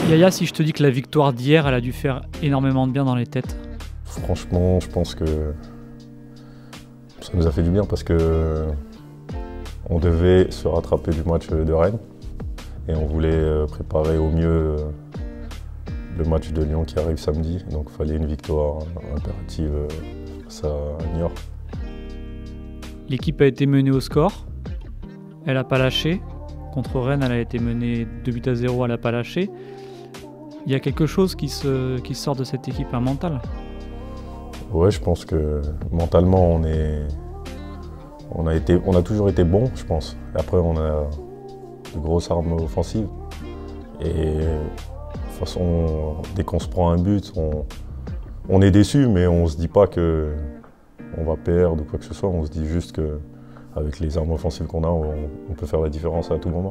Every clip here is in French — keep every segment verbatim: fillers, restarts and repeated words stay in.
Yaya, si je te dis que la victoire d'hier, elle a dû faire énormément de bien dans les têtes. Franchement, je pense que ça nous a fait du bien parce que on devait se rattraper du match de Rennes et on voulait préparer au mieux le match de Lyon qui arrive samedi. Donc il fallait une victoire impérative face à Niort. L'équipe a été menée au score, elle n'a pas lâché. Contre Rennes, elle a été menée deux buts à zéro, elle n'a pas lâché. Il y a quelque chose qui, se, qui sort de cette équipe, un mental. Ouais, je pense que mentalement, on, est, on, a été, on a toujours été bon, je pense. Et après, on a de grosses armes offensives. Et de toute façon, dès qu'on se prend un but, on, on est déçu, mais on ne se dit pas qu'on va perdre ou quoi que ce soit. On se dit juste qu'avec les armes offensives qu'on a, on, on peut faire la différence à tout moment.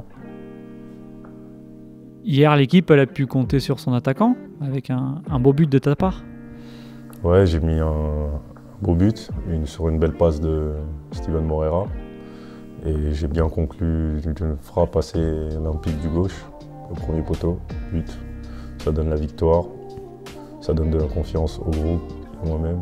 Hier, l'équipe elle a pu compter sur son attaquant, avec un, un beau but de ta part. Ouais, j'ai mis un, un beau but une, sur une belle passe de Steven Moreira. Et j'ai bien conclu d'une frappe assez limpide du gauche, au premier poteau, but. Ça donne la victoire, ça donne de la confiance au groupe et moi-même.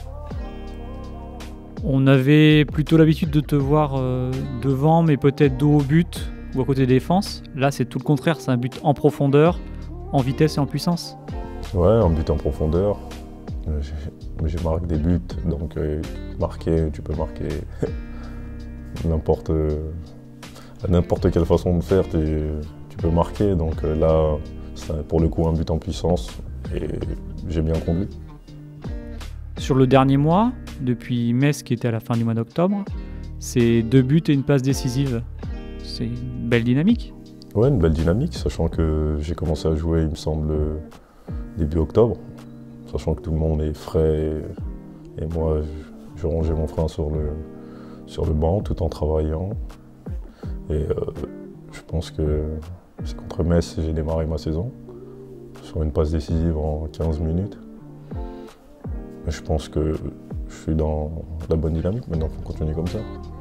On avait plutôt l'habitude de te voir euh, devant, mais peut-être dos au but ou à côté des défenses. Là, c'est tout le contraire, c'est un but en profondeur, en vitesse et en puissance. Ouais, un but en profondeur. J'ai marqué des buts, donc euh, marquer, tu peux marquer n'importe à n'importe quelle façon de faire, tu peux marquer. Donc euh, là, c'est pour le coup un but en puissance et j'ai bien conduit. Sur le dernier mois, depuis Metz qui était à la fin du mois d'octobre, c'est deux buts et une passe décisive. C'est une belle dynamique. Ouais, une belle dynamique, sachant que j'ai commencé à jouer, il me semble, début octobre. Sachant que tout le monde est frais et, et moi, je, je rangeais mon frein sur le, sur le banc tout en travaillant. Et euh, je pense que c'est contre Metz que j'ai démarré ma saison, sur une passe décisive en quinze minutes. Mais je pense que je suis dans la bonne dynamique, maintenant il faut continuer comme ça.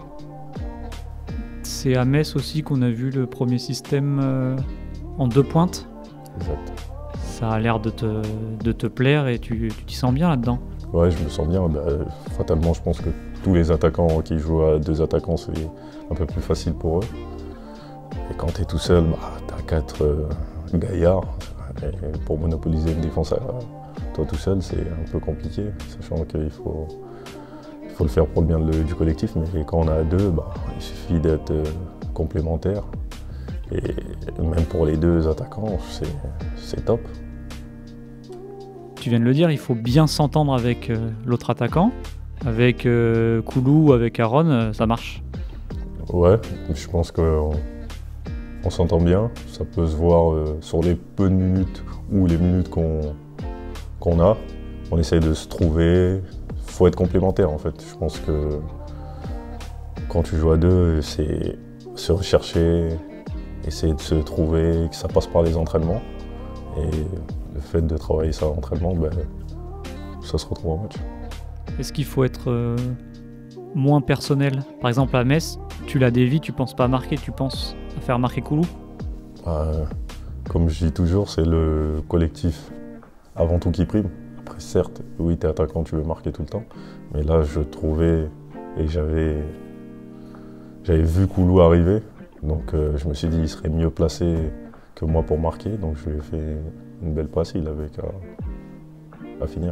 C'est à Metz aussi qu'on a vu le premier système euh, en deux pointes. Exact. Ça a l'air de te, de te plaire et tu t'y sens bien là-dedans. Ouais, je me sens bien. Bah, fatalement, je pense que tous les attaquants qui jouent à deux attaquants, c'est un peu plus facile pour eux. Et quand tu es tout seul, bah, tu as quatre euh, gaillards. Et pour monopoliser une défense à toi tout seul, c'est un peu compliqué, sachant qu'il faut, il faut le faire pour le bien de, du collectif. Mais quand on a deux, bah, il suffit d'être euh, complémentaires. Et même pour les deux attaquants, c'est top. Tu viens de le dire, il faut bien s'entendre avec euh, l'autre attaquant. Avec euh, Koulou, avec Aaron, euh, ça marche. Ouais, je pense qu'on on, s'entend bien. Ça peut se voir euh, sur les peu de minutes ou les minutes qu'on qu'on a. On essaye de se trouver. Il faut être complémentaire en fait. Je pense que quand tu joues à deux, c'est se rechercher, essayer de se trouver, que ça passe par les entraînements. Et le fait de travailler ça à l'entraînement, ben, ça se retrouve en match. Est-ce qu'il faut être euh, moins personnel? Par exemple à Metz, tu la dévies, tu penses pas à marquer, tu penses à faire marquer Koulou? euh, Comme je dis toujours, c'est le collectif avant tout qui prime. Après certes, oui, t'es attaquant, tu veux marquer tout le temps. Mais là, je trouvais et j'avais j'avais vu Koulou arriver. Donc euh, je me suis dit il serait mieux placé que moi pour marquer, donc je lui ai fait une belle passe, il avait qu'à à finir.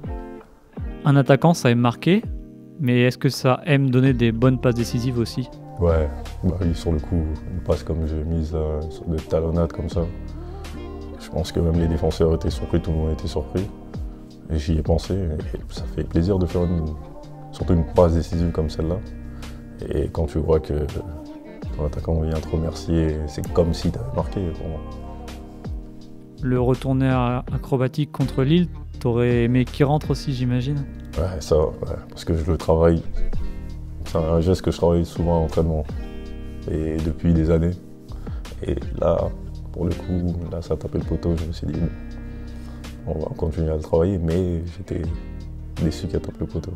Un attaquant, ça aime marquer, mais est-ce que ça aime donner des bonnes passes décisives aussi? Ouais, bah oui, sur le coup, une passe comme j'ai mise euh, sur des talonnades comme ça, je pense que même les défenseurs étaient surpris, tout le monde était surpris. Et j'y ai pensé, et ça fait plaisir de faire une, surtout une passe décisive comme celle-là. Et quand tu vois que ton attaquant vient te remercier, c'est comme si tu avais marqué pour moi. Le retourné acrobatique contre Lille, t'aurais aimé qu'il rentre aussi, j'imagine? Ouais, ça, ouais, parce que je le travaille. C'est un geste que je travaille souvent à l'entraînement, et depuis des années. Et là, pour le coup, là, ça a tapé le poteau, je me suis dit, bon, on va continuer à le travailler, mais j'étais déçu qu'elle tape le poteau.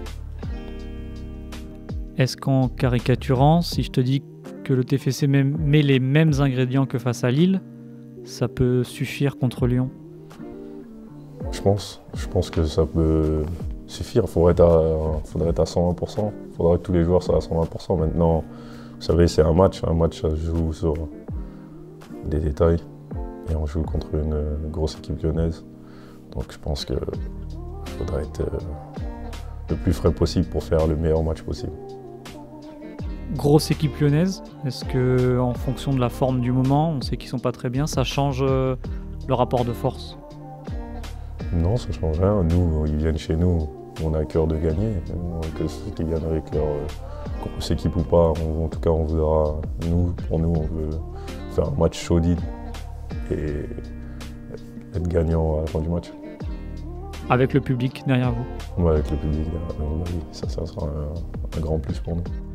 Est-ce qu'en caricaturant, si je te dis que le T F C met les mêmes ingrédients que face à Lille, ça peut suffire contre Lyon? Je pense. Je pense que ça peut suffire. Il faudrait être à, faudrait être à cent vingt pour cent. Il faudrait que tous les joueurs soient à cent vingt pour cent. Maintenant, vous savez, c'est un match. Un match, ça se joue sur des détails. Et on joue contre une grosse équipe lyonnaise. Donc je pense qu'il faudrait être le plus frais possible pour faire le meilleur match possible. Grosse équipe lyonnaise, est-ce que en fonction de la forme du moment, on sait qu'ils sont pas très bien, ça change euh, le rapport de force? Non, ça change rien. Nous, ils viennent chez nous, on a à cœur de gagner. Que ceux qui viennent avec leur euh, grosse équipe ou pas, on, en tout cas, on voudra. Nous, pour nous, on veut faire un match solide et être gagnant à la fin du match. Avec le public derrière vous? Ouais, avec le public derrière nous, ça, ça sera un, un grand plus pour nous.